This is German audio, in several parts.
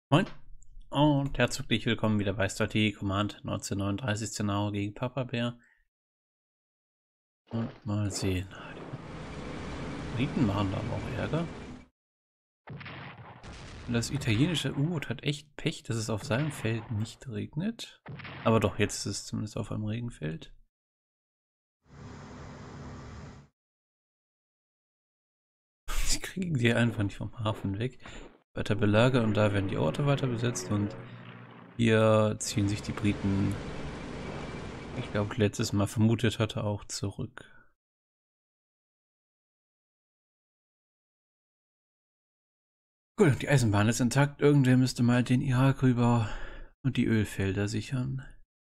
Moin und herzlich willkommen wieder bei Strategie Command 1939 Szenario gegen Papa Bär. Und mal sehen. Die Briten machen da aber auch Ärger. Und das italienische U-Boot hat echt Pech, dass es auf seinem Feld nicht regnet. Aber doch, jetzt ist es zumindest auf einem Regenfeld. Sie kriegen die einfach nicht vom Hafen weg. Weiter belagert und da werden die Orte weiter besetzt und hier ziehen sich die Briten, ich glaube letztes Mal vermutet hatte, auch zurück. Gut, die Eisenbahn ist intakt. Irgendwer müsste mal den Irak rüber und die Ölfelder sichern.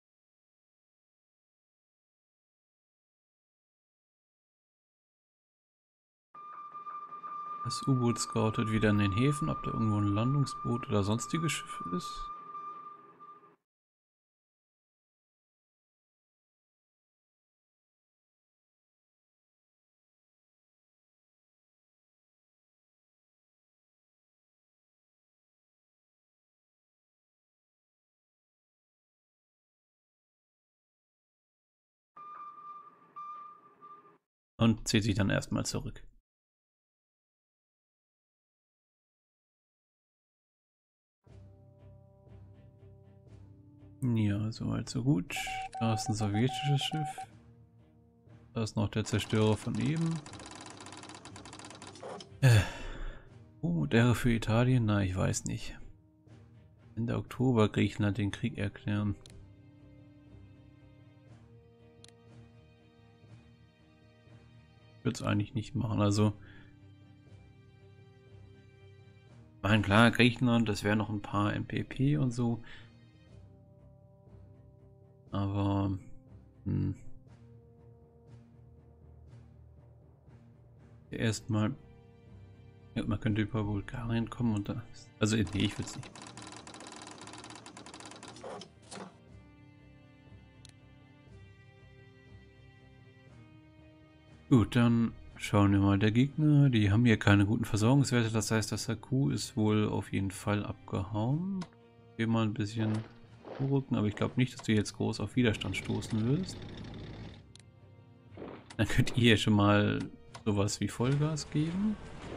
Das U-Boot scoutet wieder in den Häfen, ob da irgendwo ein Landungsboot oder sonstiges Schiff ist. Und zieht sich dann erstmal zurück. Ja, soweit so gut. Da ist ein sowjetisches Schiff. Da ist noch der Zerstörer von eben. Modelle für Italien? Na, ich weiß nicht. Ende Oktober Griechenland den Krieg erklären. Ich würde es eigentlich nicht machen. Also, mein klar, Griechenland, das wäre noch ein paar MPP und so. Aber erstmal, ja, man könnte über Bulgarien kommen und da. Also nee, ich will es nicht. Gut, dann schauen wir mal. Der Gegner, die haben hier keine guten Versorgungswerte. Das heißt, das HQ ist wohl auf jeden Fall abgehauen. Hier mal ein bisschen vorrücken, aber ich glaube nicht, dass du jetzt groß auf Widerstand stoßen wirst. Dann könnt ihr hier schon mal sowas wie Vollgas geben.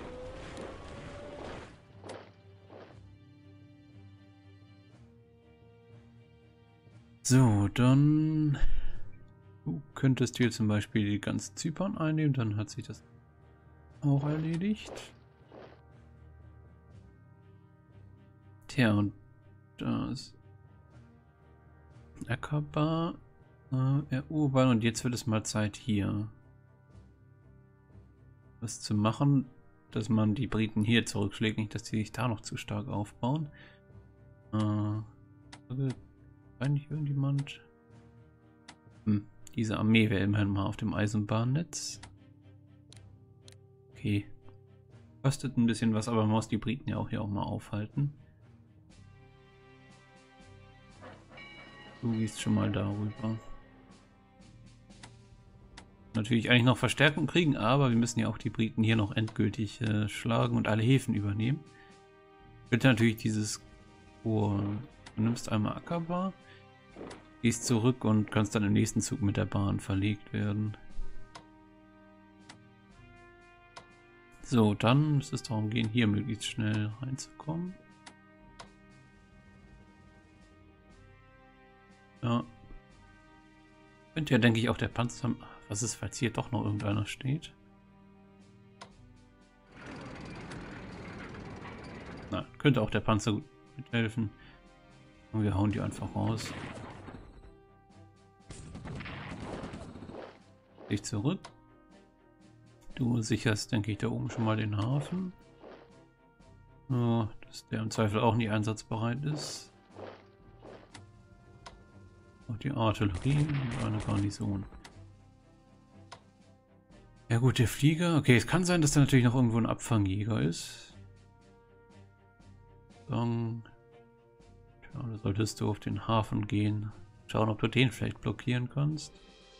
So, dann du könntest hier zum Beispiel die ganzen Zypern einnehmen, dann hat sich das auch erledigt. Tja, und das Ackerbau, erobern und jetzt wird es mal Zeit hier was zu machen, dass man die Briten hier zurückschlägt, nicht, dass die sich da noch zu stark aufbauen. Eigentlich irgendjemand? Diese Armee wäre immerhin mal auf dem Eisenbahnnetz. Okay. Kostet ein bisschen was, aber man muss die Briten ja auch hier auch mal aufhalten. Du gehst schon mal darüber. Natürlich eigentlich noch Verstärkung kriegen, aber wir müssen ja auch die Briten hier noch endgültig schlagen und alle Häfen übernehmen. Bitte natürlich dieses Du nimmst einmal Ackerbau, gehst zurück und kannst dann im nächsten Zug mit der Bahn verlegt werden. So, dann müsste es darum gehen, hier möglichst schnell reinzukommen. Ja. Könnte ja, denke ich, auch der Panzer... Was ist, falls hier doch noch irgendeiner steht? Na, könnte auch der Panzer gut mithelfen. Und wir hauen die einfach raus. Dich zurück. Du sicherst, denke ich, da oben schon mal den Hafen. So, dass der im Zweifel auch nicht einsatzbereit ist. Auch die Artillerie und eine Garnison. Ja gut, der Flieger. Okay, es kann sein, dass da natürlich noch irgendwo ein Abfangjäger ist. Dann tja, da solltest du auf den Hafen gehen. Schauen, ob du den vielleicht blockieren kannst.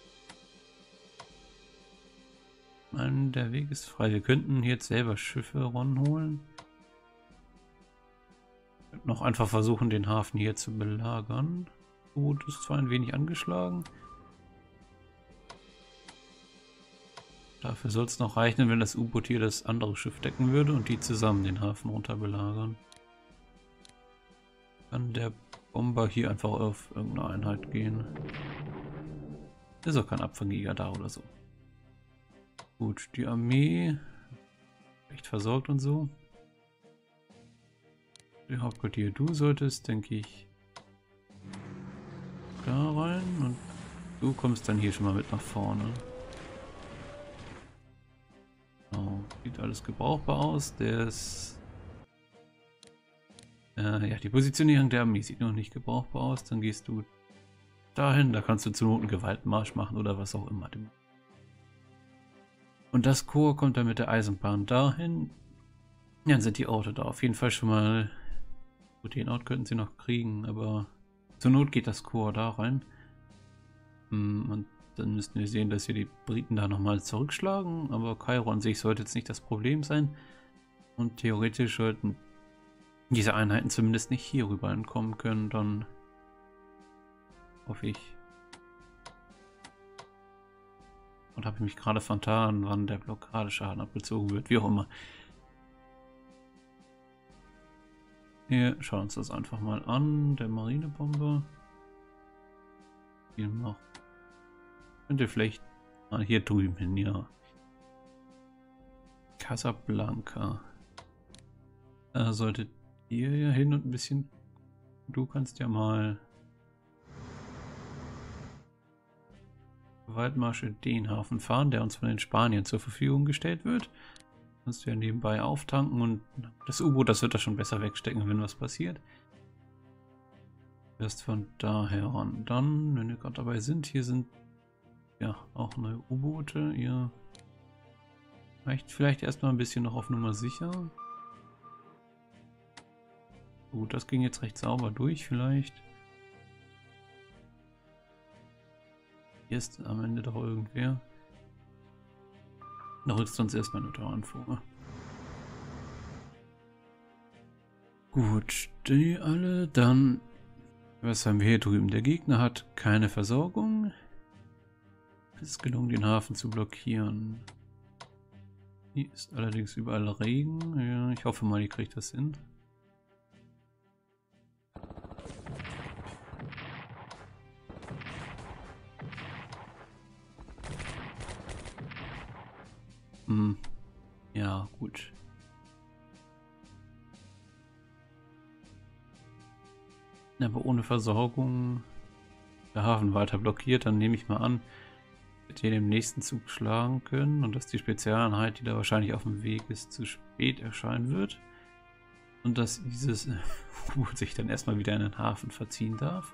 Nein, der Weg ist frei. Wir könnten jetzt selber Schiffe ranholen. Könnten noch einfach versuchen, den Hafen hier zu belagern. U-Boot ist zwar ein wenig angeschlagen. Dafür soll es noch reichen, wenn das U-Boot hier das andere Schiff decken würde und die zusammen den Hafen runter belagern. Kann der Bomber hier einfach auf irgendeine Einheit gehen. Ist auch kein Abfangjäger da oder so. Gut, die Armee recht versorgt und so. Der Hauptquartier, du solltest, denke ich, da rein und du kommst dann hier schon mal mit nach vorne. Genau, sieht alles gebrauchbar aus. Der ist ja, die Positionierung der Armee sieht noch nicht gebrauchbar aus. Dann gehst du dahin, da kannst du zur Not einen Gewaltmarsch machen oder was auch immer. Und das Korps kommt dann mit der Eisenbahn dahin. Ja, dann sind die Orte da auf jeden Fall schon mal. Gut, den Ort könnten sie noch kriegen, aber zur Not geht das Korps da rein. Und dann müssten wir sehen, dass hier die Briten da nochmal zurückschlagen. Aber Kairo an sich sollte jetzt nicht das Problem sein. Und theoretisch sollten diese Einheiten zumindest nicht hier rüber entkommen können. Dann hoffe ich. Und habe ich mich gerade vertan, wann der Blockadeschaden abgezogen wird, wie auch immer. Hier, schauen wir uns das einfach mal an. Der Marinebomber. Hier noch. Könnt ihr vielleicht mal hier drüben hin, ja. Casablanca. Da solltet ihr ja hin und ein bisschen. Du kannst ja mal Waldmarsche den Hafen fahren, der uns von den Spaniern zur Verfügung gestellt wird. Kannst du ja nebenbei auftanken und das U-Boot, das wird da schon besser wegstecken, wenn was passiert. Erst von daher ran. Dann, wenn wir gerade dabei sind, hier sind ja auch neue U-Boote. Ihr reicht vielleicht erstmal ein bisschen noch auf Nummer sicher. Gut, das ging jetzt recht sauber durch, vielleicht. Hier ist am Ende doch irgendwer. Da rückst du uns erstmal eine Tauern vor. Gut, die alle. Dann, was haben wir hier drüben? Der Gegner hat keine Versorgung. Es ist gelungen, den Hafen zu blockieren. Hier ist allerdings überall Regen. Ja, ich hoffe mal, die kriegt das hin. Ja, gut. Aber ohne Versorgung der Hafen weiter blockiert, dann nehme ich mal an, dass wir den nächsten Zug schlagen können und dass die Spezialeinheit, die da wahrscheinlich auf dem Weg ist, zu spät erscheinen wird. Und dass dieses U-Boot sich dann erstmal wieder in den Hafen verziehen darf.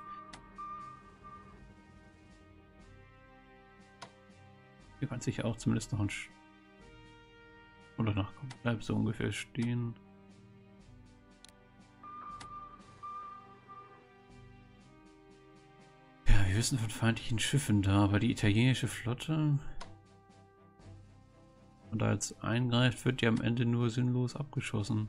Hier kann sich auch zumindest noch ein oder nach, bleib so ungefähr stehen. Ja, wir wissen von feindlichen Schiffen da, aber die italienische Flotte und da jetzt eingreift, wird die am Ende nur sinnlos abgeschossen.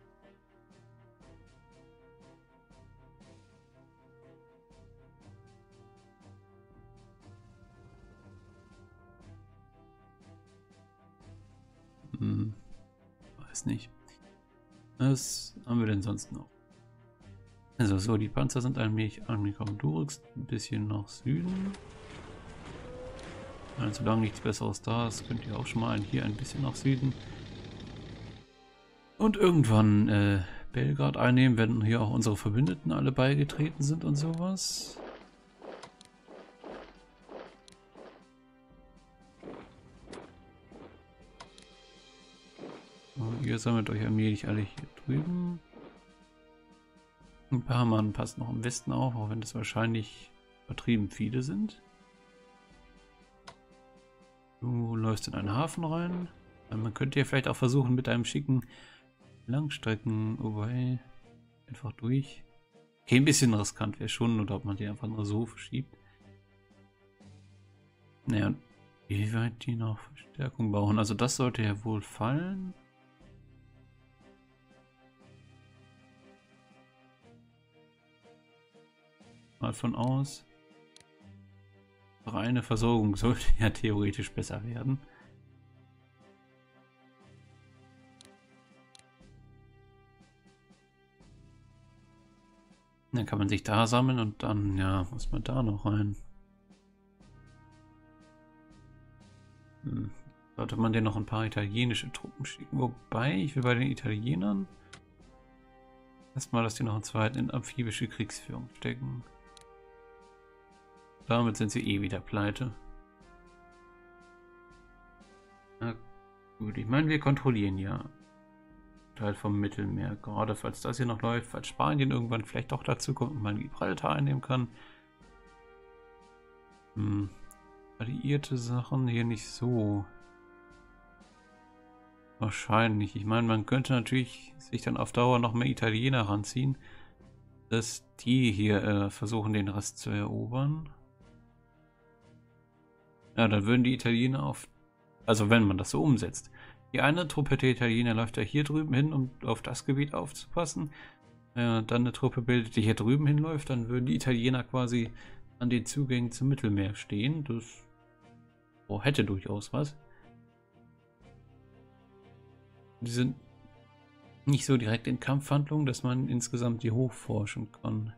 Weiß nicht. Was haben wir denn sonst noch? Also so, die Panzer sind allmählich angekommen. Du rückst ein bisschen nach Süden. Also, solange nichts Besseres da ist, könnt ihr auch schon mal hier ein bisschen nach Süden. Und irgendwann Belgrad einnehmen, wenn hier auch unsere Verbündeten alle beigetreten sind und sowas. Ihr sammelt euch allmählich alle hier drüben. Ein paar Mann passt noch im Westen auf, auch wenn das wahrscheinlich übertrieben viele sind. Du läufst in einen Hafen rein. Man könnte ja vielleicht auch versuchen, mit einem schicken Langstrecken, wobei einfach durch. Okay, ein bisschen riskant wäre schon, oder ob man die einfach nur so verschiebt. Naja, wie weit die noch Verstärkung brauchen. Also das sollte ja wohl fallen. mal von aus. Reine Versorgung sollte ja theoretisch besser werden. Dann kann man sich da sammeln und dann, ja, muss man da noch rein. Sollte man denn noch ein paar italienische Truppen schicken? Wobei, ich will bei den Italienern erstmal, dass die noch einen zweiten in amphibische Kriegsführung stecken. Damit sind sie eh wieder pleite. Na gut, ich meine, wir kontrollieren ja Teil vom Mittelmeer. Gerade falls das hier noch läuft, falls Spanien irgendwann vielleicht doch dazu kommt und man Gibraltar einnehmen kann. Alliierte Sachen hier nicht so. Wahrscheinlich. Ich meine, man könnte natürlich sich dann auf Dauer noch mehr Italiener ranziehen, dass die hier versuchen, den Rest zu erobern. Ja, dann würden die Italiener also wenn man das so umsetzt. Die eine Truppe der Italiener läuft ja hier drüben hin, um auf das Gebiet aufzupassen. Dann eine Truppe bildet, die hier drüben hinläuft, dann würden die Italiener quasi an den Zugängen zum Mittelmeer stehen. Das hätte durchaus was. Die sind nicht so direkt in Kampfhandlungen, dass man insgesamt die hochforschen kann.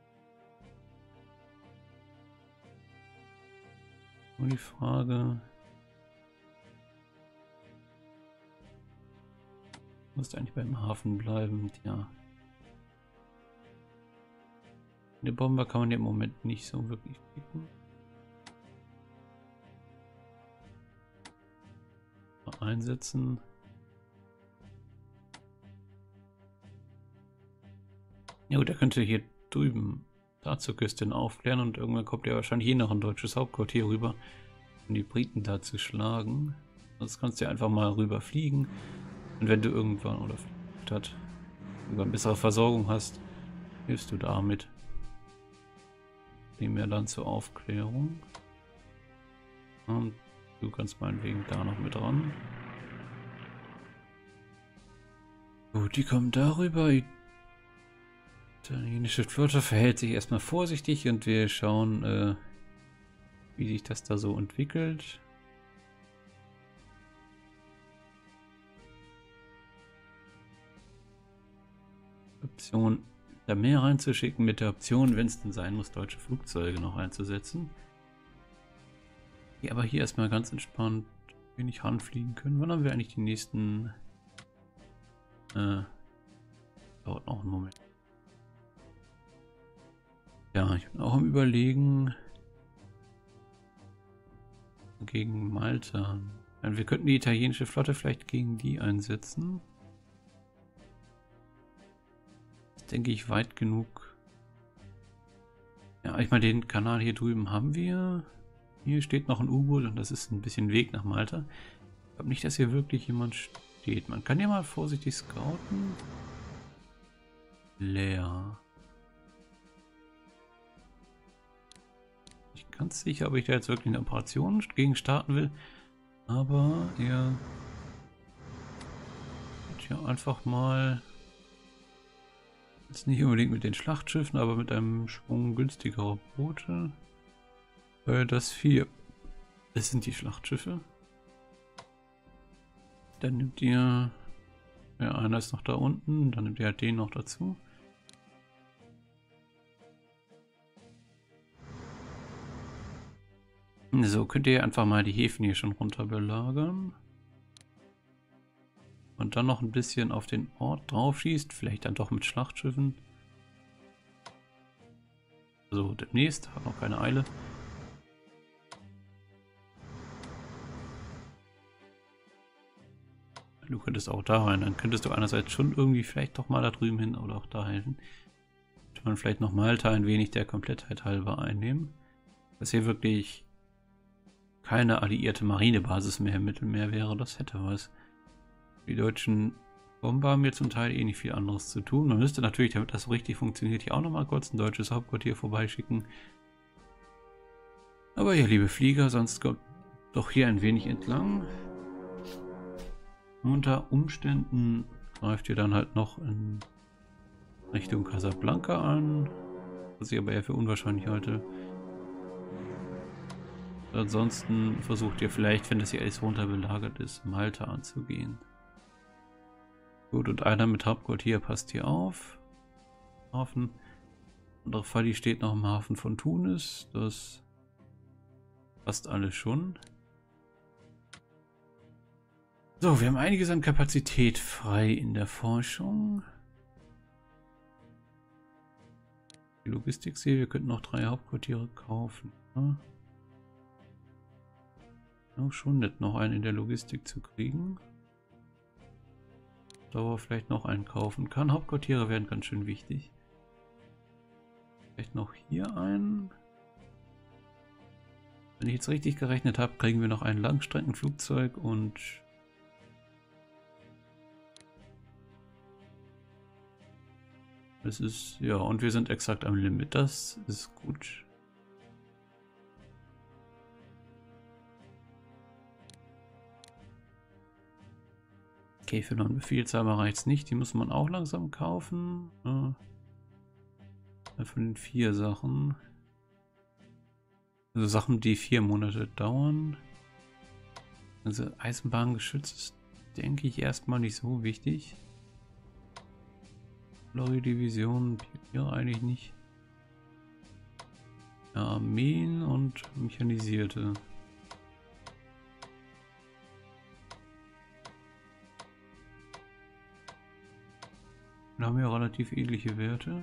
Und die Frage... Muss eigentlich beim Hafen bleiben, ja. Eine Bomber kann man ja im Moment nicht so wirklich picken. Mal einsetzen. Ja gut, er könnte hier drüben da zur Küste aufklären und irgendwann kommt ja wahrscheinlich hier noch ein deutsches Hauptquartier rüber, um die Briten da zu schlagen. Sonst kannst du einfach mal rüber fliegen. Und wenn du irgendwann oder statt irgendwann bessere Versorgung hast, hilfst du damit. Nehmen wir dann zur Aufklärung. Und du kannst meinetwegen da noch mit ran. Gut, die kommen darüber. Die italienische Flotte verhält sich erstmal vorsichtig und wir schauen, wie sich das da so entwickelt. Option, da mehr reinzuschicken, mit der Option, wenn es denn sein muss, deutsche Flugzeuge noch einzusetzen. Die aber hier erstmal ganz entspannt wenig ranfliegen können. Wann haben wir eigentlich die nächsten? Dauert noch einen Moment. Ja, ich bin auch am Überlegen gegen Malta. Wir könnten die italienische Flotte vielleicht gegen die einsetzen. Denke ich, weit genug. Ja, ich meine, den Kanal hier drüben haben wir. Hier steht noch ein U-Boot und das ist ein bisschen Weg nach Malta. Ich glaube nicht, dass hier wirklich jemand steht. Man kann ja mal vorsichtig scouten. Leer. Ich bin ganz sicher, ob ich da jetzt wirklich eine Operation gegen starten will. Aber er wird ja einfach mal... Jetzt nicht unbedingt mit den Schlachtschiffen, aber mit einem Schwung günstigerer Boote. Das 4. Das sind die Schlachtschiffe. Dann nimmt ihr... Ja, einer ist noch da unten, dann nimmt ihr halt den noch dazu. So, könnt ihr einfach mal die Häfen hier schon runter belagern. Und dann noch ein bisschen auf den Ort drauf schießt, vielleicht dann doch mit Schlachtschiffen. Also demnächst, hat noch keine Eile. Du könntest auch da rein, dann könntest du einerseits schon irgendwie vielleicht doch mal da drüben hin oder auch da helfen. Könnte man vielleicht noch Malta ein wenig der Komplettheit halber einnehmen. Dass hier wirklich keine alliierte Marinebasis mehr im Mittelmeer wäre, das hätte was. Die deutschen Bomber haben hier zum Teil eh nicht viel anderes zu tun. Man müsste natürlich, damit das so richtig funktioniert, hier auch noch mal kurz ein deutsches Hauptquartier vorbeischicken. Aber ja, liebe Flieger, sonst kommt doch hier ein wenig entlang. Unter Umständen greift ihr dann halt noch in Richtung Casablanca an. Was ich aber eher für unwahrscheinlich halte. Ansonsten versucht ihr vielleicht, wenn das hier alles runterbelagert ist, Malta anzugehen. Gut, und einer mit Hauptquartier passt hier auf. Hafen. Andere Falli steht noch im Hafen von Tunis. Das passt alles schon. So, wir haben einiges an Kapazität frei in der Forschung. Die Logistik sehe, wir könnten noch 3 Hauptquartiere kaufen. Ja. Auch schon nett, noch einen in der Logistik zu kriegen. Dauer vielleicht noch einen kaufen kann. Hauptquartiere werden ganz schön wichtig. Vielleicht noch hier einen. Wenn ich jetzt richtig gerechnet habe, kriegen wir noch ein Langstreckenflugzeug und das ist, ja, und wir sind exakt am Limit. Das ist gut. Okay, für einen Befehlshaber reicht es nicht. Die muss man auch langsam kaufen. Von den 4 Sachen. Also Sachen, die 4 Monate dauern. Also Eisenbahngeschütz ist, denke ich, erstmal nicht so wichtig. Lorry-Division, Pioniere eigentlich nicht. Ja, Armeen und Mechanisierte. Da haben wir relativ ähnliche Werte.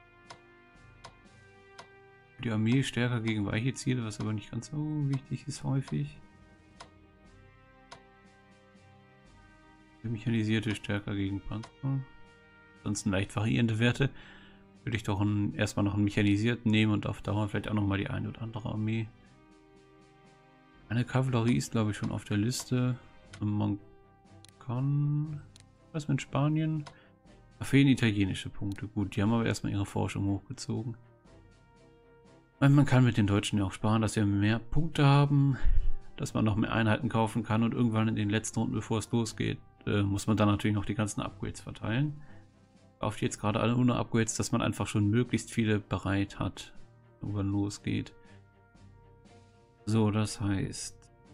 Die Armee stärker gegen weiche Ziele, was aber nicht ganz so wichtig ist häufig. Die Mechanisierte stärker gegen Panzer. Ansonsten leicht variierende Werte. Würde ich doch erstmal noch einen Mechanisierten nehmen und auf Dauer vielleicht auch nochmal die eine oder andere Armee. Eine Kavallerie ist, glaube ich, schon auf der Liste. Und man kann... Was mit Spanien? Da fehlen italienische Punkte. Gut, die haben aber erstmal ihre Forschung hochgezogen. Man kann mit den Deutschen ja auch sparen, dass wir mehr Punkte haben, dass man noch mehr Einheiten kaufen kann und irgendwann in den letzten Runden, bevor es losgeht, muss man dann natürlich noch die ganzen Upgrades verteilen. Kauft jetzt gerade alle ohne Upgrades, dass man einfach schon möglichst viele bereit hat, irgendwann losgeht. So, das heißt,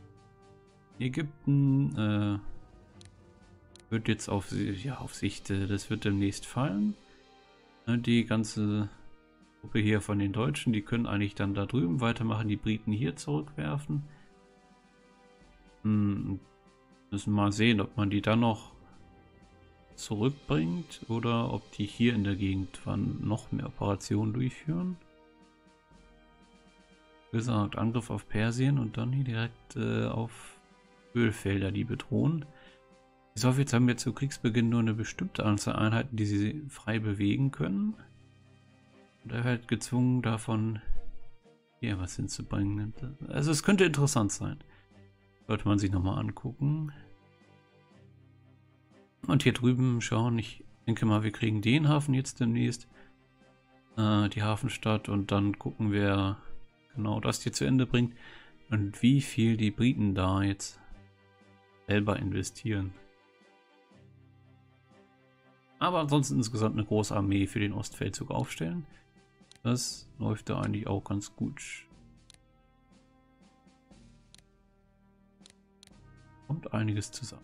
Ägypten wird jetzt auf Sicht, das wird demnächst fallen. Die ganze Gruppe hier von den Deutschen, die können eigentlich dann da drüben weitermachen, die Briten hier zurückwerfen. Müssen mal sehen, ob man die dann noch zurückbringt oder ob die hier in der Gegend noch mehr Operationen durchführen. Wie gesagt, Angriff auf Persien und dann hier direkt auf Ölfelder, die bedrohen. Die Sowjets haben jetzt zu Kriegsbeginn nur eine bestimmte Anzahl Einheiten, die sie frei bewegen können. Und er wird gezwungen, davon hier was hinzubringen. Also es könnte interessant sein. Sollte man sich nochmal angucken. Und hier drüben schauen, ich denke mal, wir kriegen den Hafen jetzt demnächst. Die Hafenstadt, und dann gucken wir genau das hier zu Ende bringt. Und wie viel die Briten da jetzt selber investieren. Aber ansonsten insgesamt eine große Armee für den Ostfeldzug aufstellen. Das läuft da eigentlich auch ganz gut. Kommt einiges zusammen.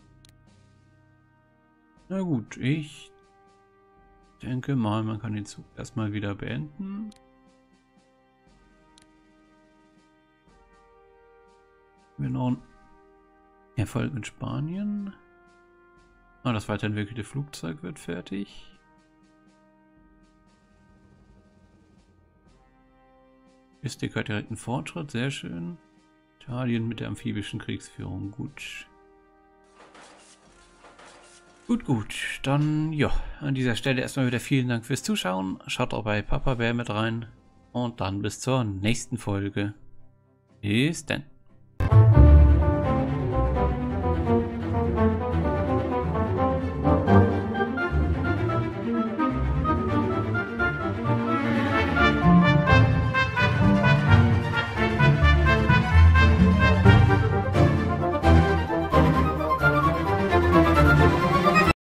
Na gut, ich denke mal, man kann den Zug erstmal wieder beenden. Wir noch einen Erfolg in Spanien. Das weiterentwickelte Flugzeug wird fertig. Logistik hat direkt einen Fortschritt, sehr schön. Italien mit der amphibischen Kriegsführung, gut. Gut, dann ja, an dieser Stelle erstmal wieder vielen Dank fürs Zuschauen. Schaut auch bei Papa Bär mit rein und dann bis zur nächsten Folge. Bis dann.